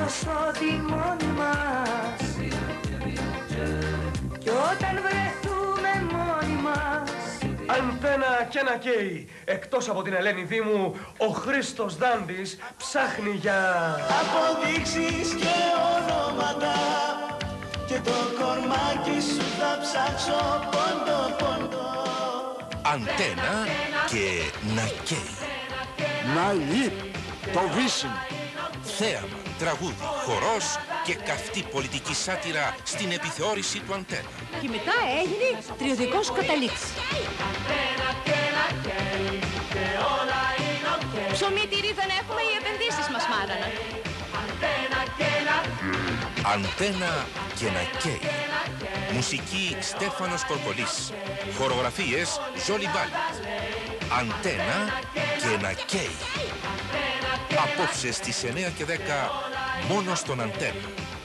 στο τιμόνι μας κι όταν βρεθούμε μόνοι μας. Αντένα και ένα καίει. Εκτός από την Ελένη Δήμου, ο Χρήστος Δάντης ψάχνει για αποδείξεις και ονόματα και το κορμάκι σου θα ψάξω πόντο πόντο. Αντένα και να καίει. Ναή, το βύσιν. Θέαμα, τραγούδι, χορός και καυτή πολιτική σάτυρα στην επιθεώρηση του Αντένα. Και μετά έγινε τριωδικός καταλήξης. Ψωμί τυρί δεν έχουμε, οι επενδύσεις μας μάραναν. Αντένα και να καίει. Μουσική Στέφανος Κορκολής. Χορογραφίες Ζόλι Μπάλι. Αντένα και να καίει. Απόψε στις 9 και 10 μόνο στον Αντένα.